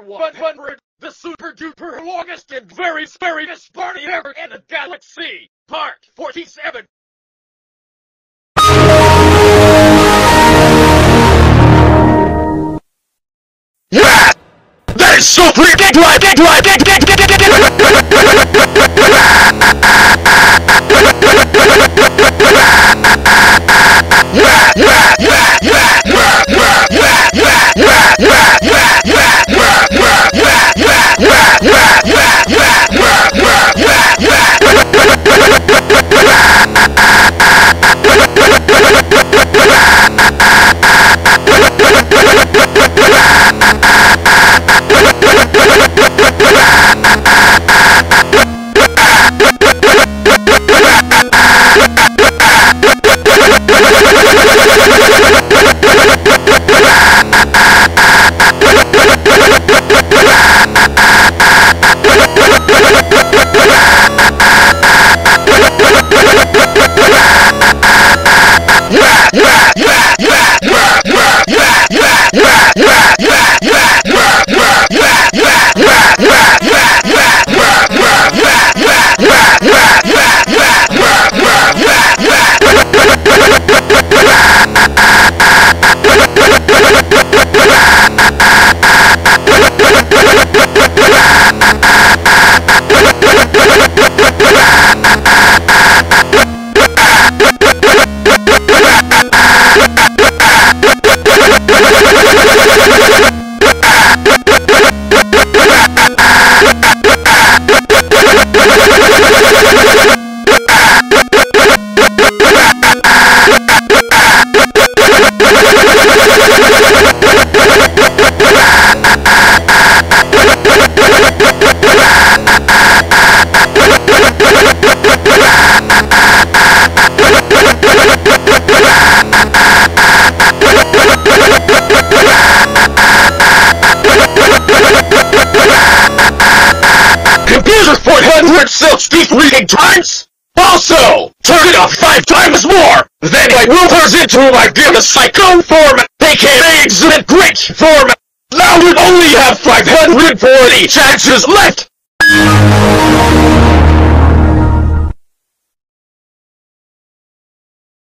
100, the super duper longest and very scariest Barney ever in the galaxy, part 47. Yeah! That is so ridiculous! Computer 460 reading times? Also, turn it up 5 times more! Then I will turn into my Giga Psycho form, aka Exhibit Great form! Now you only have 540 chances left!